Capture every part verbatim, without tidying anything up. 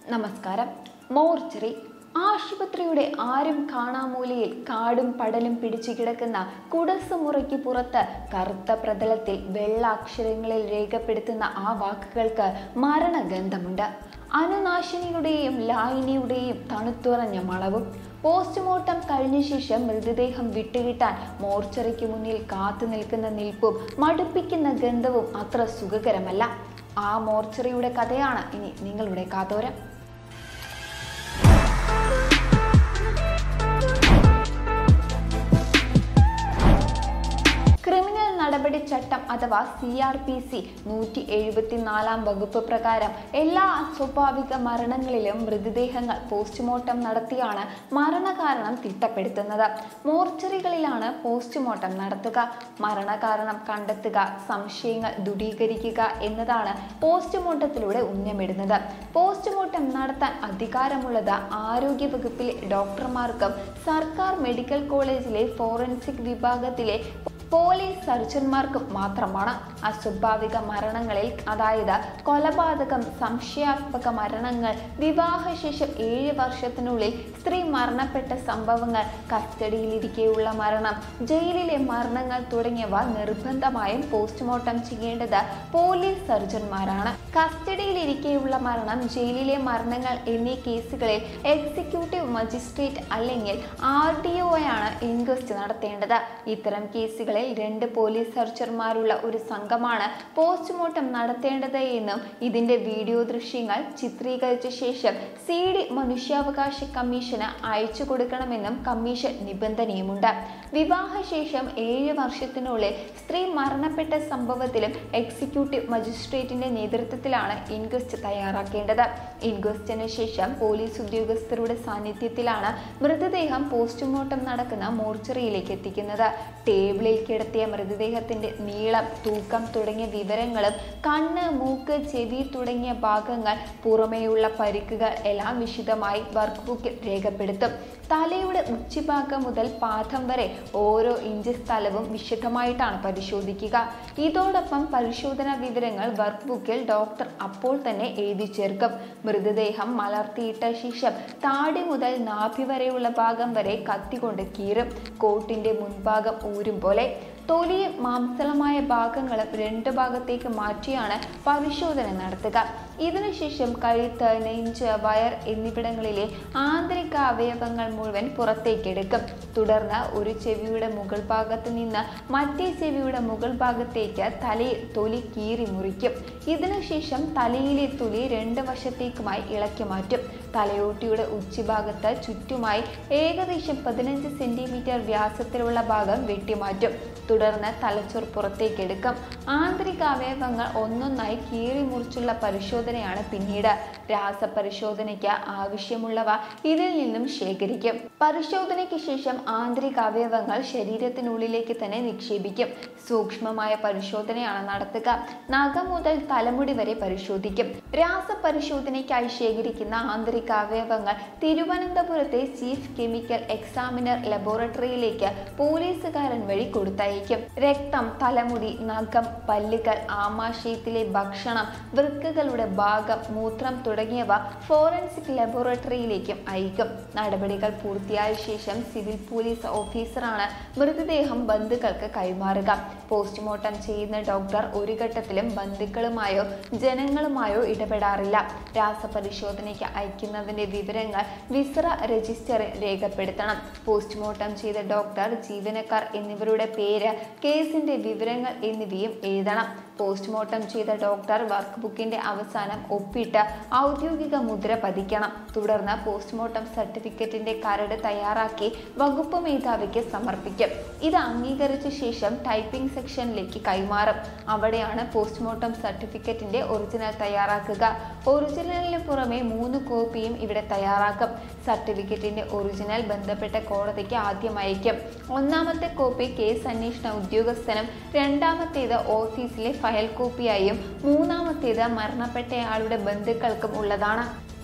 നമസ്കാരം. മോർച്ചറി ആശുപത്രിയുടെ ആരും കാണാമൂലയിൽ കാടും പടലും പിടിച്ചു കിടക്കുന്ന കുടസുമുറയ്ക്ക് പുറത്ത് കറുത്ത പ്രതലത്തിൽ വെള്ള അക്ഷരങ്ങളിൽ രേഖപ്പെടുത്തുന്ന ആ വാക്കുകൾക്ക് മരണഗന്ധമുണ്ട്. അണുനാശിനിയുടെയും ലായനിയുടെയും തണുത്തുറഞ്ഞ മണവും. പോസ്റ്റ്മോർട്ടം കഴിഞ്ഞ ശേഷം മൃതദേഹം വിട്ടുകിട്ടാൻ മോർച്ചറിക്ക് മുന്നിൽ കാത്തു നിൽക്കുന്ന നിൽപ്പും മടുപ്പിക്കുന്ന ഗന്ധവും അത്ര സുഖകരമല്ല. ആ മോർച്ചറിയുടെ കഥയാണ് ഇനി നിങ്ങളുടെ കാതോരം. ക്രിമിനൽ നടപടി ചട്ടം അഥവാ സി ആർ പി സി നൂറ്റി എഴുപത്തിനാലാം വകുപ്പ് പ്രകാരം എല്ലാ അസ്വാഭാവിക മരണങ്ങളിലും മൃതദേഹങ്ങൾ പോസ്റ്റ്മോർട്ടം നടത്തിയാണ് മരണകാരണം തിട്ടപ്പെടുത്തുന്നത്. മോർച്ചറികളിലാണ് പോസ്റ്റ്മോർട്ടം നടത്തുക. മരണകാരണം കണ്ടെത്തുക, സംശയങ്ങൾ ദൂരീകരിക്കുക എന്നതാണ് പോസ്റ്റ്മോർട്ടത്തിലൂടെ ഉന്നമിടുന്നത്. പോസ്റ്റ്മോർട്ടം നടത്താൻ അധികാരമുള്ളത് ആരോഗ്യ വകുപ്പിലെ ഡോക്ടർമാർക്കും സർക്കാർ മെഡിക്കൽ കോളേജിലെ ഫോറൻസിക് വിഭാഗത്തിലെ പോലീസ് സർജന്മാർക്കും മാത്രമാണ്. അസ്വാഭാവിക മരണങ്ങളിൽ, അതായത് കൊലപാതകം, സംശയാസ്പദ മരണങ്ങൾ, വിവാഹശേഷം ഏഴ് വർഷത്തിനുള്ളിൽ സ്ത്രീ മരണപ്പെട്ട സംഭവങ്ങൾ, കസ്റ്റഡിയിലിരിക്കെയുള്ള മരണം, ജയിലിലെ മരണങ്ങൾ തുടങ്ങിയവ നിർബന്ധമായും പോസ്റ്റ്മോർട്ടം ചെയ്യേണ്ടത് പോലീസ് സർജന്മാരാണ്. കസ്റ്റഡിയിലിരിക്കെയുള്ള മരണം, ജയിലിലെ മരണങ്ങൾ എന്നീ കേസുകളിൽ എക്സിക്യൂട്ടീവ് മജിസ്ട്രേറ്റ് അല്ലെങ്കിൽ ആർ ഡി ഒ ആണ് ഇൻക്വസ്റ്റ് നടത്തേണ്ടത്. ഇത്തരം കേസുകൾ രണ്ട് പോലീസ് സർജന്മാരുള്ള ഒരു സംഘമാണ് പോസ്റ്റ്മോർട്ടം നടത്തേണ്ടത് എന്നും ഇതിന്റെ വീഡിയോ ദൃശ്യങ്ങൾ ചിത്രീകരിച്ച ശേഷം സി ഡി മനുഷ്യാവകാശ കമ്മീഷന് അയച്ചു കൊടുക്കണമെന്നും കമ്മീഷൻ നിബന്ധനയുമുണ്ട്. വിവാഹശേഷം ഏഴ് വർഷത്തിനുള്ളിൽ സ്ത്രീ മരണപ്പെട്ട സംഭവത്തിലും എക്സിക്യൂട്ടീവ് മജിസ്ട്രേറ്റിന്റെ നേതൃത്വത്തിലാണ് ഇൻക്വസ്റ്റ് തയ്യാറാക്കേണ്ടത്. ഇൻക്വസ്റ്റിന് ശേഷം പോലീസ് ഉദ്യോഗസ്ഥരുടെ സാന്നിധ്യത്തിലാണ് മൃതദേഹം പോസ്റ്റ്മോർട്ടം നടക്കുന്ന മോർച്ചറിയിലേക്ക് എത്തിക്കുന്നത്. ടേബിളിൽ കിടത്തിയ മൃതദേഹത്തിന്റെ നീളം, തൂക്കം തുടങ്ങിയ വിവരങ്ങളും കണ്ണ്, മൂക്ക്, ചെവി തുടങ്ങിയ ഭാഗങ്ങൾ, പുറമേയുള്ള പരിക്കുകൾ എല്ലാം വിശദമായി വർക്ക് ബുക്കിൽ രേഖപ്പെടുത്തും. തലയുടെ ഉച്ചിഭാഗം മുതൽ പാദം വരെ ഓരോ ഇഞ്ച് സ്ഥലവും വിശദമായിട്ടാണ് പരിശോധിക്കുക. ഇതോടൊപ്പം പരിശോധനാ വിവരങ്ങൾ വർക്ക് ബുക്കിൽ ഡോക്ടർ അപ്പോൾ തന്നെ എഴുതി ചേർക്കും. മൃതദേഹം മലർത്തിയിട്ട ശേഷം താടി മുതൽ നാഭി വരെയുള്ള ഭാഗം വരെ കത്തികൊണ്ട് കീറും. കോട്ടിന്റെ മുൻഭാഗം ഊരും പോലെ. തൊലിയും മാംസളമായ ഭാഗങ്ങളും രണ്ട് ഭാഗത്തേക്ക് മാറ്റിയാണ് പരിശോധന നടത്തുക. ഇതിനുശേഷം കഴുത്ത്, നെഞ്ച്, വയർ എന്നിവിടങ്ങളിലെ ആന്തരിക അവയവങ്ങൾ മുഴുവൻ പുറത്തേക്കെടുക്കും. തുടർന്ന് ഒരു ചെവിയുടെ മുകൾ ഭാഗത്ത് നിന്ന് മറ്റേ ചെവിയുടെ മുകൾ ഭാഗത്തേക്ക് തലയിൽ തൊലി കീറി മുറിക്കും. ഇതിനുശേഷം തലയിലെ തൊലി രണ്ട് വശത്തേക്കുമായി ഇളക്കി മാറ്റും. തലയോട്ടിയുടെ ഉച്ചിഭാഗത്ത് ചുറ്റുമായി ഏകദേശം പതിനഞ്ച് സെന്റിമീറ്റർ വ്യാസത്തിലുള്ള ഭാഗം വെട്ടിമാറ്റും. തുടർന്ന് തലച്ചോർ പുറത്തേക്കെടുക്കും. ആന്തരിക അവയവങ്ങൾ ഒന്നൊന്നായി കീറി മുറിച്ചുള്ള പരിശോധനയാണ് പിന്നീട്. രാസപരിശോധനയ്ക്ക് ആവശ്യമുള്ളവ ഇതിൽ നിന്നും ശേഖരിക്കും. പരിശോധനയ്ക്ക് ശേഷം ആന്തരിക അവയവങ്ങൾ ശരീരത്തിനുള്ളിലേക്ക് തന്നെ നിക്ഷേപിക്കും. സൂക്ഷ്മമായ പരിശോധനയാണ് നടത്തുക. നഖം മുതൽ തലമുടി വരെ പരിശോധിക്കും. രാസപരിശോധനയ്ക്കായി ശേഖരിക്കുന്ന ആന്തരിക അവയവങ്ങൾ തിരുവനന്തപുരത്തെ ചീഫ് കെമിക്കൽ എക്സാമിനർ ലബോറട്ടറിയിലേക്ക് പോലീസുകാരൻ വഴി കൊടുത്തയക്കും. രക്തം, തലമുടി, നഖം, പല്ലുകൾ, ആമാശയത്തിലെ ഭക്ഷണം, വൃക്കകളുടെ ഭാഗം, മൂത്രം തുടങ്ങിയവ ഫോറൻസിക് ലബോറട്ടറിയിലേക്കും അയക്കും. നടപടികൾ പൂർത്തിയായ ശേഷം സിവിൽ പോലീസ് ഓഫീസറാണ് മൃതദേഹം ബന്ധുക്കൾക്ക് കൈമാറുക. പോസ്റ്റ്മോർട്ടം ചെയ്യുന്ന ഡോക്ടർ ഒരു ഘട്ടത്തിലും ബന്ധുക്കളുമായോ ജനങ്ങളുമായോ ഇടപെടാറില്ല. രാസപരിശോധനയ്ക്ക് അയക്കുന്നതിന്റെ വിവരങ്ങൾ വിസ്ര രജിസ്റ്ററിൽ രേഖപ്പെടുത്തണം. പോസ്റ്റ്മോർട്ടം ചെയ്ത ഡോക്ടർ, ജീവനക്കാർ എന്നിവരുടെ പേര്, കേസിന്റെ വിവരങ്ങൾ എന്നിവയും എഴുതണം. പോസ്റ്റ്മോർട്ടം ചെയ്ത ഡോക്ടർ വർക്ക് ബുക്കിന്റെ അവസാനം ഒപ്പിട്ട് ഔദ്യോഗിക മുദ്ര പതിക്കണം. തുടർന്ന് പോസ്റ്റ്മോർട്ടം സർട്ടിഫിക്കറ്റിന്റെ കരട് തയ്യാറാക്കി വകുപ്പ് മേധാവിക്ക് സമർപ്പിക്കും. ഇത് അംഗീകരിച്ച ശേഷം ടൈപ്പിംഗ് സെക്ഷനിലേക്ക് കൈമാറും. അവിടെയാണ് പോസ്റ്റ്മോർട്ടം സർട്ടിഫിക്കറ്റിന്റെ ഒറിജിനൽ തയ്യാറാക്കുക. ഒറിജിനലിന് പുറമെ മൂന്ന് കോപ്പിയും ഇവിടെ തയ്യാറാക്കും. സർട്ടിഫിക്കറ്റിന്റെ ഒറിജിനൽ ബന്ധപ്പെട്ട കോടതിക്ക് ആദ്യം അയക്കും. ഒന്നാമത്തെ കോപ്പി കേസ് അന്വേഷണ ഉദ്യോഗസ്ഥനും, രണ്ടാമത്തേത് ഓഫീസിലെ ഫയൽ കോപ്പിയായും, മൂന്നാമത്തേത് മരണപ്പെട്ടയാളുടെ ബന്ധുക്കൾക്കും ഉള്ളതാണ്.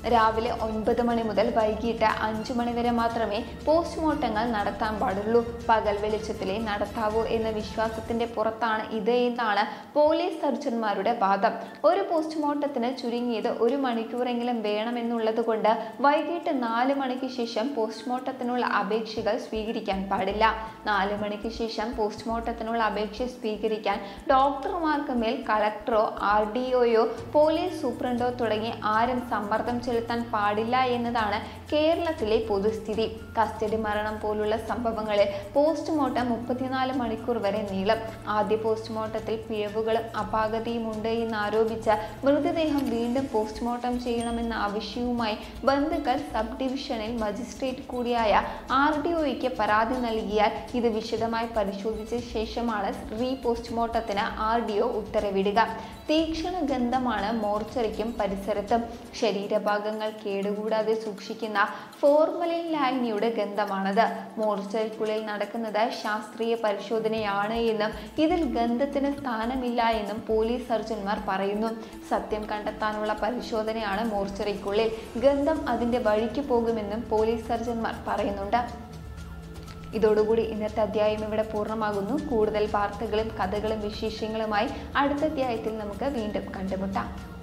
രാവിലെ ഒൻപത് മണി മുതൽ വൈകിട്ട് അഞ്ചു മണി വരെ മാത്രമേ പോസ്റ്റ്മോർട്ടങ്ങൾ നടത്താൻ പാടുള്ളൂ. പകൽ വെളിച്ചത്തിലേ നടത്താവൂ എന്ന വിശ്വാസത്തിന്റെ പുറത്താണ് ഇത് എന്നാണ് പോലീസ് സർജൻമാരുടെ വാദം. ഒരു പോസ്റ്റ്മോർട്ടത്തിന് ചുരുങ്ങിയത് ഒരു മണിക്കൂറെങ്കിലും വേണമെന്നുള്ളത് കൊണ്ട് വൈകിട്ട് നാല് മണിക്ക് ശേഷം പോസ്റ്റ്മോർട്ടത്തിനുള്ള അപേക്ഷകൾ സ്വീകരിക്കാൻ പാടില്ല. നാല് മണിക്ക് ശേഷം പോസ്റ്റ്മോർട്ടത്തിനുള്ള അപേക്ഷ സ്വീകരിക്കാൻ ഡോക്ടർമാർക്ക് മേൽ കളക്ടറോ ആർ ഡി ഒയോ പോലീസ് സൂപ്രണ്ടോ തുടങ്ങി ആരും സമ്മർദ്ദം ചെലുത്താൻ പാടില്ല എന്നതാണ് കേരളത്തിലെ പൊതുസ്ഥിതി. കസ്റ്റഡി മരണം പോലുള്ള സംഭവങ്ങളിൽ പോസ്റ്റ്മോർട്ടം മുപ്പത്തിനാല് മണിക്കൂർ വരെ നീളും. ആദ്യ പോസ്റ്റ്മോർട്ടത്തിൽ പിഴവുകളും അപാകതയും ഉണ്ട് എന്നാരോപിച്ച് മൃതദേഹം വീണ്ടും പോസ്റ്റ്മോർട്ടം ചെയ്യണമെന്ന ആവശ്യവുമായി ബന്ധുക്കൾ സബ് ഡിവിഷനിൽ മജിസ്ട്രേറ്റ് കൂടിയായ ആർ ഡി ഒയ്ക്ക് പരാതി നൽകിയാൽ ഇത് വിശദമായി പരിശോധിച്ച ശേഷമാണ് റീ പോസ്റ്റ്മോർട്ടത്തിന് ആർ ഡി ഒ ഉത്തരവിടുക. തീക്ഷ്ണ ഗന്ധമാണ് മോർച്ചറിക്കും പരിസരത്തും. ശരീരഭാഗങ്ങൾ കേടുകൂടാതെ സൂക്ഷിക്കുന്ന ഫോർമലിൻ ലായനിയുടെ ഗന്ധമാണത്. മോർച്ചറിക്കുള്ളിൽ നടക്കുന്നത് ശാസ്ത്രീയ പരിശോധനയാണ് എന്നും ഇതിൽ ഗന്ധത്തിന് സ്ഥാനമില്ല എന്നും പോലീസ് സർജൻമാർ പറയുന്നു. സത്യം കണ്ടെത്താനുള്ള പരിശോധനയാണ് മോർച്ചറിക്കുള്ളിൽ. ഗന്ധം അതിന്റെ വഴിക്ക് പോകുമെന്നും പോലീസ് സർജൻമാർ പറയുന്നുണ്ട്. ഇതോടുകൂടി ഇന്നത്തെ അധ്യായം ഇവിടെ പൂർണ്ണമാകുന്നു. കൂടുതൽ വാർത്തകളും കഥകളും വിശേഷങ്ങളുമായി അടുത്ത അധ്യായത്തിൽ നമുക്ക് വീണ്ടും കണ്ടുമുട്ടാം.